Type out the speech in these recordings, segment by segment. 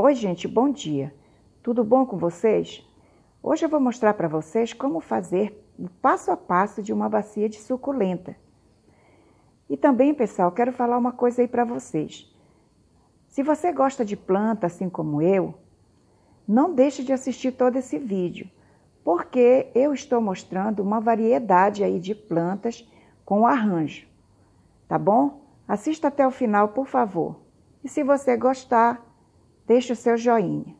Oi, gente, bom dia. Tudo bom com vocês? Hoje eu vou mostrar para vocês como fazer o passo a passo de uma bacia de suculenta. E também, pessoal, quero falar uma coisa aí para vocês. Se você gosta de planta, assim como eu, não deixe de assistir todo esse vídeo, porque eu estou mostrando uma variedade aí de plantas com arranjo, tá bom? Assista até o final, por favor. E se você gostar, deixe o seu joinha.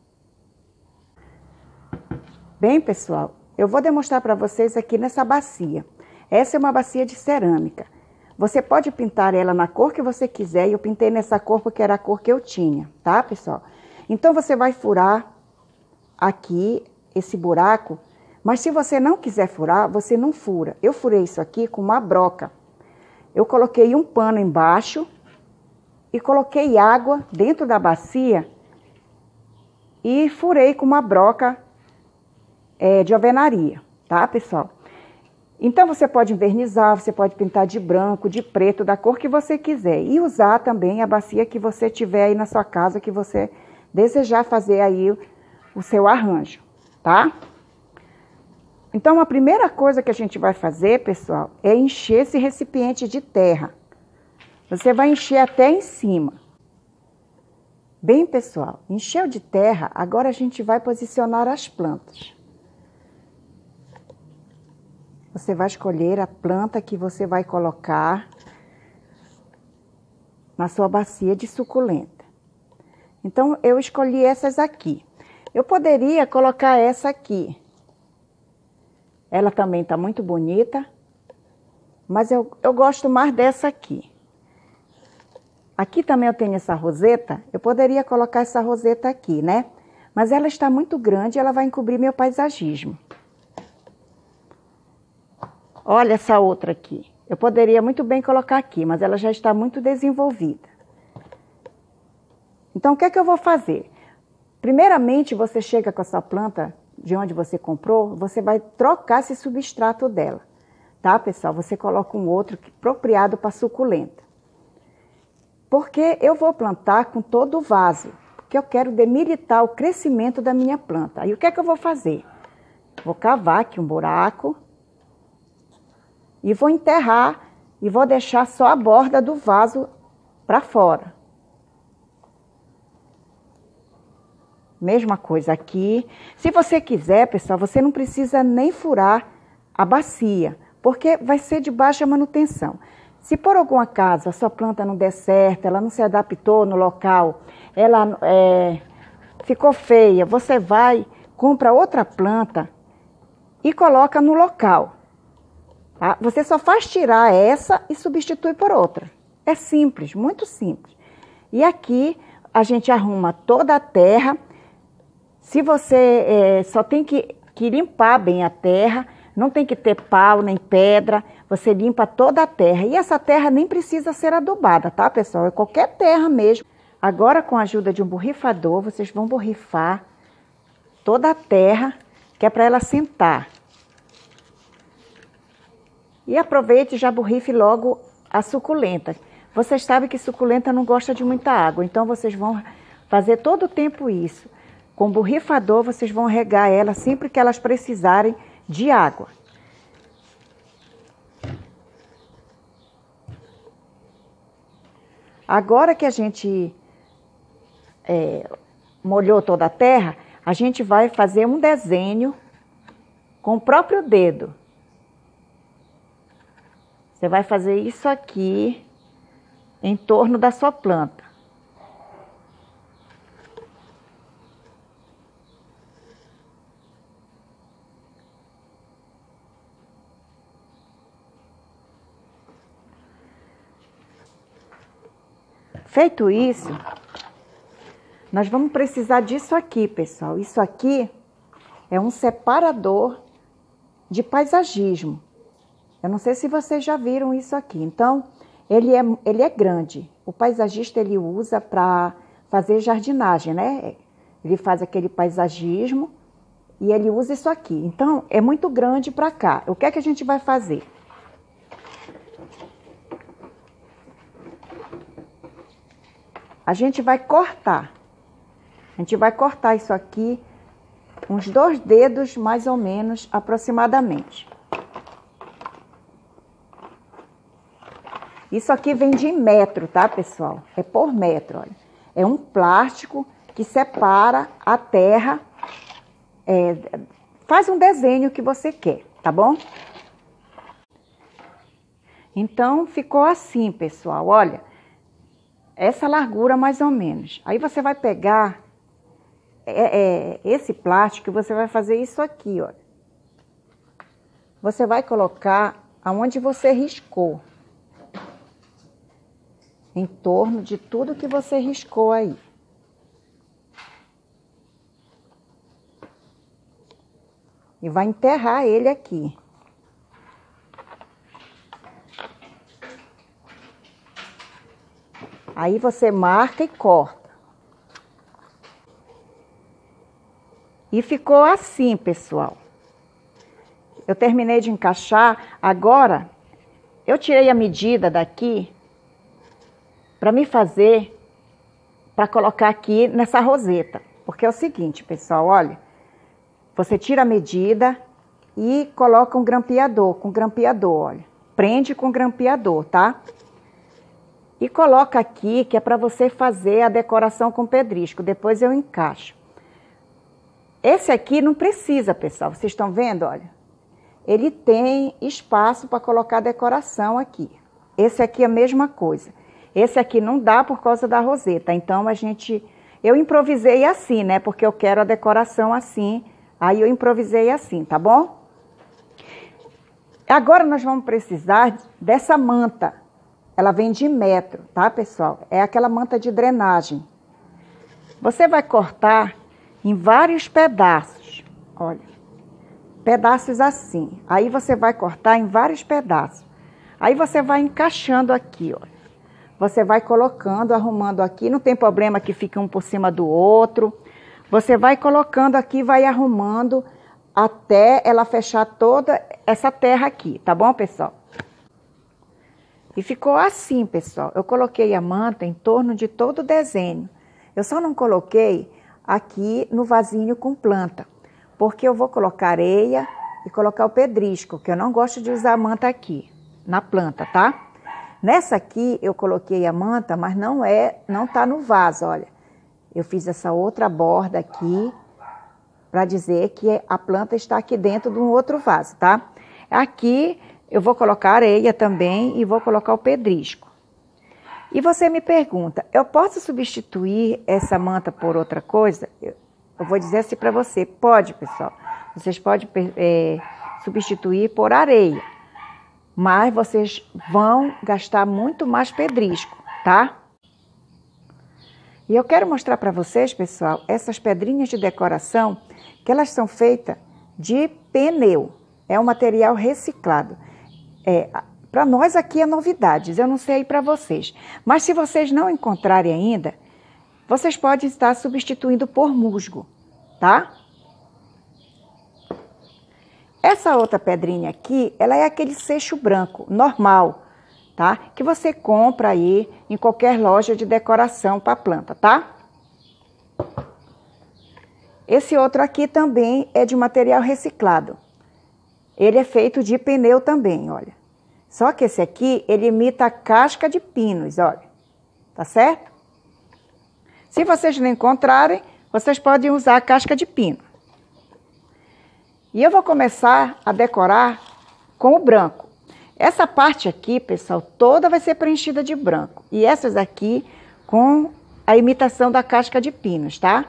Bem, pessoal, eu vou demonstrar para vocês aqui nessa bacia. Essa é uma bacia de cerâmica. Você pode pintar ela na cor que você quiser, e eu pintei nessa cor porque era a cor que eu tinha, tá, pessoal? Então, você vai furar aqui esse buraco, mas se você não quiser furar, você não fura. Eu furei isso aqui com uma broca. Eu coloquei um pano embaixo e coloquei água dentro da bacia e furei com uma broca de alvenaria, tá, pessoal? Então, você pode envernizar, você pode pintar de branco, de preto, da cor que você quiser. E usar também a bacia que você tiver aí na sua casa, que você desejar fazer aí o seu arranjo, tá? Então, a primeira coisa que a gente vai fazer, pessoal, é encher esse recipiente de terra. Você vai encher até em cima. Bem, pessoal, encheu de terra, agora a gente vai posicionar as plantas. Você vai escolher a planta que você vai colocar na sua bacia de suculenta. Então, eu escolhi essas aqui. Eu poderia colocar essa aqui. Ela também está muito bonita, mas eu gosto mais dessa aqui. Aqui também eu tenho essa roseta, eu poderia colocar essa roseta aqui, né? Mas ela está muito grande, ela vai encobrir meu paisagismo. Olha essa outra aqui. Eu poderia muito bem colocar aqui, mas ela já está muito desenvolvida. Então, o que é que eu vou fazer? Primeiramente, você chega com a sua planta de onde você comprou, você vai trocar esse substrato dela, tá, pessoal? Você coloca um outro apropriado para suculenta. Porque eu vou plantar com todo o vaso, porque eu quero demilitar o crescimento da minha planta. Aí o que é que eu vou fazer? Vou cavar aqui um buraco e vou enterrar e vou deixar só a borda do vaso para fora. Mesma coisa aqui. Se você quiser, pessoal, você não precisa nem furar a bacia, porque vai ser de baixa manutenção. Se por algum acaso a sua planta não der certo, ela não se adaptou no local, ela ficou feia, você vai, compra outra planta e coloca no local. Tá? Você só faz tirar essa e substitui por outra. É simples, muito simples. E aqui a gente arruma toda a terra. Se você só tem que limpar bem a terra, não tem que ter pau nem pedra, você limpa toda a terra. E essa terra nem precisa ser adubada, tá, pessoal? É qualquer terra mesmo. Agora, com a ajuda de um borrifador, vocês vão borrifar toda a terra, que é para ela sentar. E aproveite e já borrife logo a suculenta. Vocês sabem que suculenta não gosta de muita água, então vocês vão fazer todo o tempo isso. Com o borrifador, vocês vão regar ela sempre que elas precisarem de água. Agora que a gente molhou toda a terra, a gente vai fazer um desenho com o próprio dedo. Você vai fazer isso aqui em torno da sua planta. Feito isso, nós vamos precisar disso aqui, pessoal. Isso aqui é um separador de paisagismo. Eu não sei se vocês já viram isso aqui. Então, ele é grande. O paisagista, ele usa para fazer jardinagem, né? Ele faz aquele paisagismo e ele usa isso aqui. Então, é muito grande para cá. O que é que a gente vai fazer? A gente vai cortar. A gente vai cortar isso aqui, uns 2 dedos, mais ou menos, aproximadamente. Isso aqui vem de metro, tá, pessoal? É por metro, olha. É um plástico que separa a terra, faz um desenho que você quer, tá bom? Então, ficou assim, pessoal, olha. Essa largura mais ou menos. Aí você vai pegar esse plástico e você vai fazer isso aqui, olha. Você vai colocar aonde você riscou. Em torno de tudo que você riscou aí. E vai enterrar ele aqui. Aí você marca e corta. E ficou assim, pessoal. Eu terminei de encaixar. Agora, eu tirei a medida daqui para me fazer, para colocar aqui nessa roseta. Porque é o seguinte, pessoal, olha. Você tira a medida e coloca um grampeador, com grampeador, olha. Prende com grampeador, tá? E coloca aqui, que é para você fazer a decoração com pedrisco. Depois eu encaixo. Esse aqui não precisa, pessoal. Vocês estão vendo, olha? Ele tem espaço para colocar decoração aqui. Esse aqui é a mesma coisa. Esse aqui não dá por causa da roseta. Então, eu improvisei assim, né? Porque eu quero a decoração assim. Aí eu improvisei assim, tá bom? Agora nós vamos precisar dessa manta. Ela vem de metro, tá, pessoal? É aquela manta de drenagem. Você vai cortar em vários pedaços. Olha, pedaços assim. Aí você vai cortar em vários pedaços. Aí você vai encaixando aqui, olha. Você vai colocando, arrumando aqui. Não tem problema que fique um por cima do outro. Você vai colocando aqui, vai arrumando até ela fechar toda essa terra aqui, tá bom, pessoal? E ficou assim, pessoal. Eu coloquei a manta em torno de todo o desenho. Eu só não coloquei aqui no vasinho com planta, porque eu vou colocar areia e colocar o pedrisco, que eu não gosto de usar a manta aqui, na planta, tá? Nessa aqui eu coloquei a manta, mas não tá no vaso, olha. Eu fiz essa outra borda aqui, para dizer que a planta está aqui dentro de um outro vaso, tá? Aqui eu vou colocar areia também e vou colocar o pedrisco. E você me pergunta, eu posso substituir essa manta por outra coisa? Eu vou dizer assim para você, pode, pessoal. Vocês podem substituir por areia, mas vocês vão gastar muito mais pedrisco, tá? E eu quero mostrar para vocês, pessoal, essas pedrinhas de decoração, que elas são feitas de pneu. É um material reciclado. Para nós aqui é novidades, eu não sei aí para vocês. Mas se vocês não encontrarem ainda, vocês podem estar substituindo por musgo, tá? Essa outra pedrinha aqui, ela é aquele seixo branco, normal, tá? Que você compra aí em qualquer loja de decoração para planta, tá? Esse outro aqui também é de material reciclado. Ele é feito de pneu também, olha. Só que esse aqui, ele imita a casca de pinos, olha. Tá certo? Se vocês não encontrarem, vocês podem usar a casca de pino. E eu vou começar a decorar com o branco. Essa parte aqui, pessoal, toda vai ser preenchida de branco. E essas aqui com a imitação da casca de pinos, tá?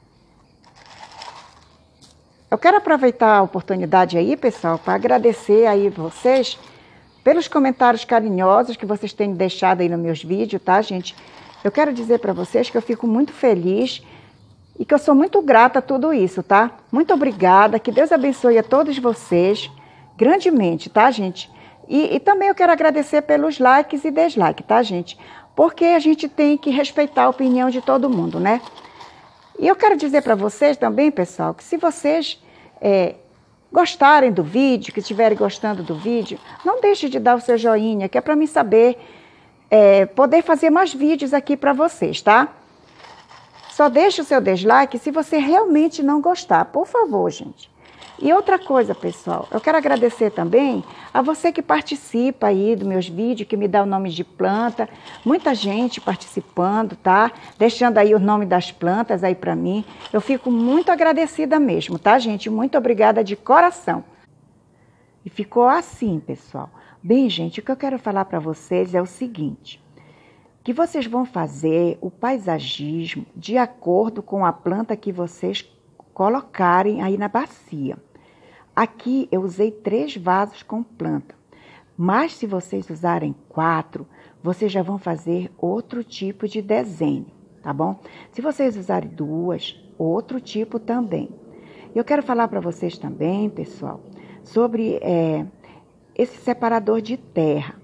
Eu quero aproveitar a oportunidade aí, pessoal, para agradecer aí vocês pelos comentários carinhosos que vocês têm deixado aí nos meus vídeos, tá, gente? Eu quero dizer para vocês que eu fico muito feliz e que eu sou muito grata a tudo isso, tá? Muito obrigada, que Deus abençoe a todos vocês grandemente, tá, gente? E também eu quero agradecer pelos likes e dislikes, tá, gente? Porque a gente tem que respeitar a opinião de todo mundo, né? E eu quero dizer para vocês também, pessoal, que se vocês gostarem do vídeo, que estiverem gostando do vídeo, não deixe de dar o seu joinha, que é para mim saber, poder fazer mais vídeos aqui para vocês, tá? Só deixa o seu dislike se você realmente não gostar, por favor, gente. E outra coisa, pessoal, eu quero agradecer também a você que participa aí dos meus vídeos, que me dá o nome de planta. Muita gente participando, tá? Deixando aí o nome das plantas aí para mim. Eu fico muito agradecida mesmo, tá, gente? Muito obrigada de coração. E ficou assim, pessoal. Bem, gente, o que eu quero falar para vocês é o seguinte. Que vocês vão fazer o paisagismo de acordo com a planta que vocês colocarem aí na bacia. Aqui eu usei 3 vasos com planta, mas se vocês usarem 4, vocês já vão fazer outro tipo de desenho, tá bom? Se vocês usarem 2, outro tipo também. Eu quero falar para vocês também, pessoal, sobre esse separador de terra.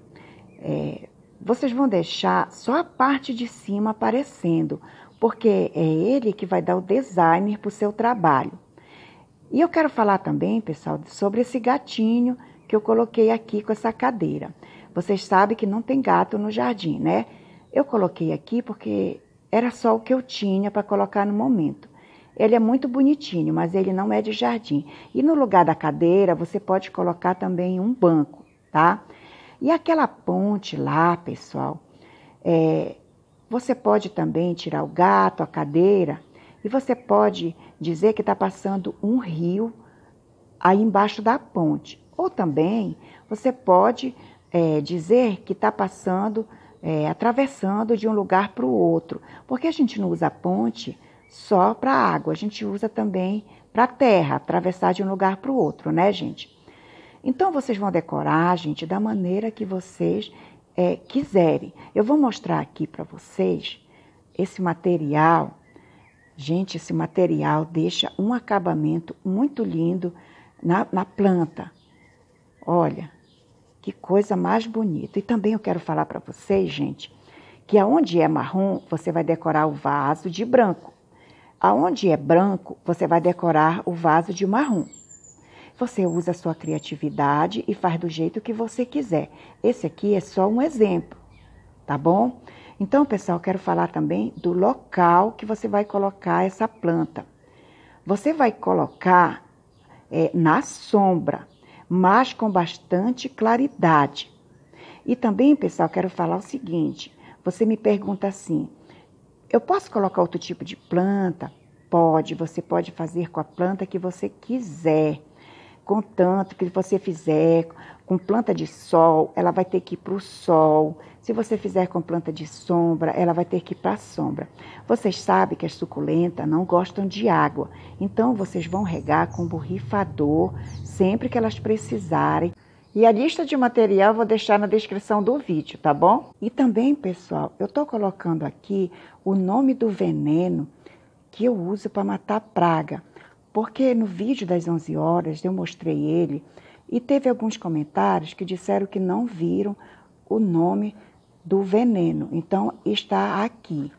Vocês vão deixar só a parte de cima aparecendo, porque é ele que vai dar o design para o seu trabalho. E eu quero falar também, pessoal, sobre esse gatinho que eu coloquei aqui com essa cadeira. Vocês sabem que não tem gato no jardim, né? Eu coloquei aqui porque era só o que eu tinha para colocar no momento. Ele é muito bonitinho, mas ele não é de jardim. E no lugar da cadeira, você pode colocar também um banco, tá? E aquela ponte lá, pessoal, você pode também tirar o gato, a cadeira, e você pode dizer que está passando um rio aí embaixo da ponte. Ou também você pode dizer que está passando, atravessando de um lugar para o outro. Porque a gente não usa a ponte só para a água, a gente usa também para a terra, atravessar de um lugar para o outro, né, gente? Então, vocês vão decorar, gente, da maneira que vocês quiserem. Eu vou mostrar aqui para vocês esse material. Gente, esse material deixa um acabamento muito lindo na planta. Olha, que coisa mais bonita. E também eu quero falar para vocês, gente, que aonde é marrom, você vai decorar o vaso de branco. Aonde é branco, você vai decorar o vaso de marrom. Você usa a sua criatividade e faz do jeito que você quiser. Esse aqui é só um exemplo, tá bom? Então, pessoal, quero falar também do local que você vai colocar essa planta. Você vai colocar na sombra, mas com bastante claridade. E também, pessoal, quero falar o seguinte. Você me pergunta assim, eu posso colocar outro tipo de planta? Pode, você pode fazer com a planta que você quiser. Contanto que você fizer com planta de sol, ela vai ter que ir para o sol. Se você fizer com planta de sombra, ela vai ter que ir para a sombra. Vocês sabem que as suculentas não gostam de água, então vocês vão regar com borrifador sempre que elas precisarem. E a lista de material eu vou deixar na descrição do vídeo, tá bom? E também, pessoal, eu estou colocando aqui o nome do veneno que eu uso para matar praga. Porque no vídeo das 11 horas eu mostrei ele e teve alguns comentários que disseram que não viram o nome do veneno. Então, está aqui.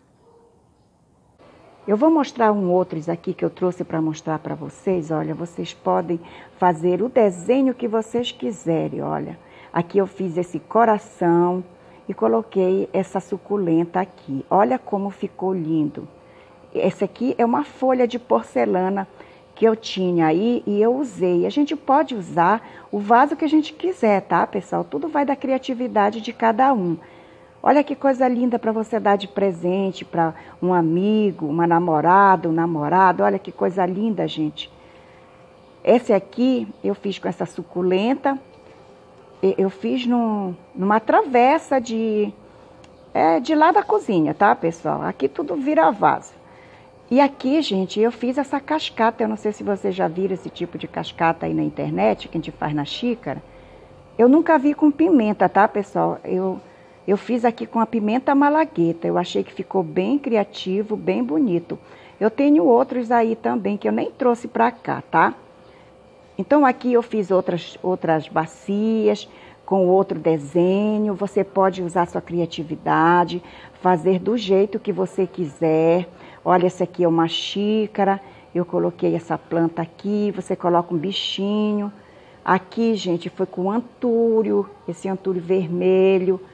Eu vou mostrar outros aqui que eu trouxe para mostrar para vocês. Olha, vocês podem fazer o desenho que vocês quiserem, olha. Aqui eu fiz esse coração e coloquei essa suculenta aqui. Olha como ficou lindo. Esse aqui é uma folha de porcelana que eu tinha aí e eu usei. A gente pode usar o vaso que a gente quiser, tá, pessoal? Tudo vai da criatividade de cada um. Olha que coisa linda para você dar de presente para um amigo, uma namorada, um namorado. Olha que coisa linda, gente. Esse aqui eu fiz com essa suculenta. Eu fiz numa travessa de lá da cozinha, tá, pessoal? Aqui tudo vira vaso. E aqui, gente, eu fiz essa cascata. Eu não sei se vocês já viram esse tipo de cascata aí na internet, que a gente faz na xícara. Eu nunca vi com pimenta, tá, pessoal? Eu fiz aqui com a pimenta malagueta. Eu achei que ficou bem criativo, bem bonito. Eu tenho outros aí também, que eu nem trouxe pra cá, tá? Então, aqui eu fiz outras bacias com outro desenho. Você pode usar sua criatividade, fazer do jeito que você quiser. Olha, essa aqui é uma xícara, eu coloquei essa planta aqui, você coloca um bichinho. Aqui, gente, foi com antúrio, esse antúrio vermelho.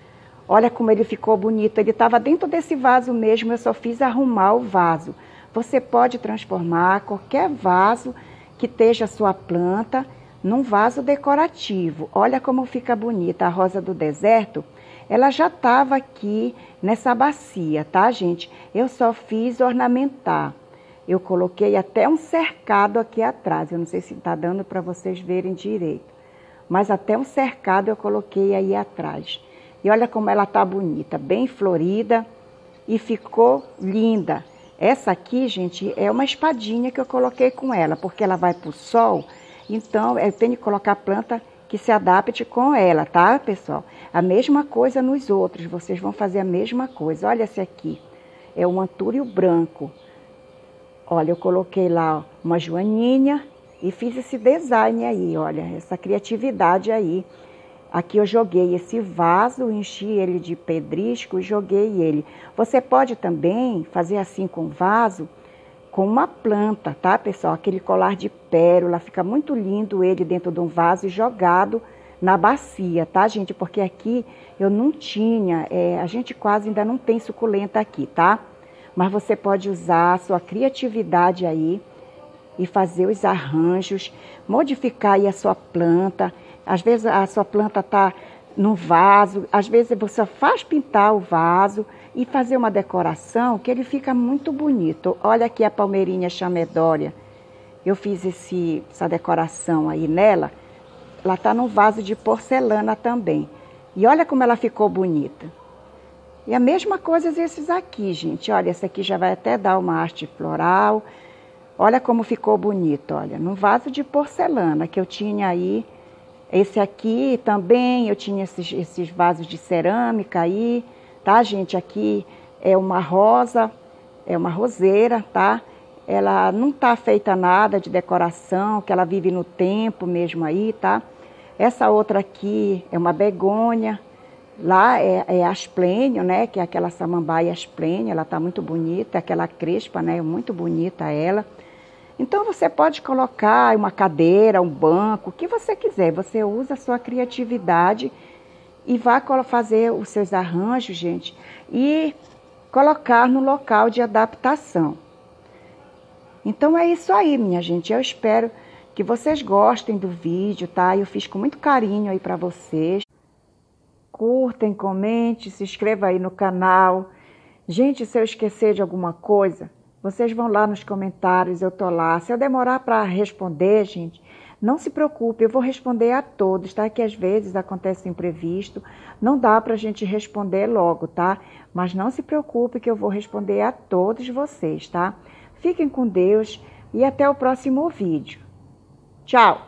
Olha como ele ficou bonito. Ele estava dentro desse vaso mesmo, eu só fiz arrumar o vaso. Você pode transformar qualquer vaso que esteja a sua planta num vaso decorativo. Olha como fica bonita. A rosa do deserto, ela já estava aqui nessa bacia, tá, gente? Eu só fiz ornamentar. Eu coloquei até um cercado aqui atrás. Eu não sei se está dando para vocês verem direito. Mas até um cercado eu coloquei aí atrás. E olha como ela está bonita, bem florida e ficou linda. Essa aqui, gente, é uma espadinha que eu coloquei com ela, porque ela vai para o sol. Então, eu tenho que colocar planta que se adapte com ela, tá, pessoal? A mesma coisa nos outros, vocês vão fazer a mesma coisa. Olha esse aqui, é um antúrio branco. Olha, eu coloquei lá uma joaninha e fiz esse design aí, olha, essa criatividade aí. Aqui eu joguei esse vaso, enchi ele de pedrisco e joguei ele. Você pode também fazer assim com o vaso, com uma planta, tá, pessoal? Aquele colar de pérola, fica muito lindo ele dentro de um vaso e jogado na bacia, tá, gente? Porque aqui eu não tinha, a gente quase ainda não tem suculenta aqui, tá? Mas você pode usar a sua criatividade aí e fazer os arranjos, modificar aí a sua planta. Às vezes a sua planta está num vaso, às vezes você faz pintar o vaso e fazer uma decoração que ele fica muito bonito. Olha aqui a palmeirinha chamedória. Eu fiz essa decoração aí nela. Ela está num vaso de porcelana também. E olha como ela ficou bonita. E a mesma coisa esses aqui, gente. Olha, esse aqui já vai até dar uma haste floral. Olha como ficou bonito, olha. Num vaso de porcelana que eu tinha aí. Esse aqui também, eu tinha esses vasos de cerâmica aí, tá, gente? Aqui é uma rosa, é uma roseira, tá? Ela não tá feita nada de decoração, que ela vive no tempo mesmo aí, tá? Essa outra aqui é uma begônia. Lá é asplênio, né? Que é aquela samambaia asplênio, ela tá muito bonita. Aquela crespa, né? Muito bonita ela. Então você pode colocar uma cadeira, um banco, o que você quiser. Você usa a sua criatividade e vai fazer os seus arranjos, gente, e colocar no local de adaptação. Então é isso aí, minha gente. Eu espero que vocês gostem do vídeo, tá? Eu fiz com muito carinho aí para vocês. Curtem, comente, se inscreva aí no canal. Gente, se eu esquecer de alguma coisa, vocês vão lá nos comentários, eu tô lá. Se eu demorar para responder, gente, não se preocupe, eu vou responder a todos, tá? Que às vezes acontece imprevisto, não dá pra gente responder logo, tá? Mas não se preocupe que eu vou responder a todos vocês, tá? Fiquem com Deus e até o próximo vídeo. Tchau!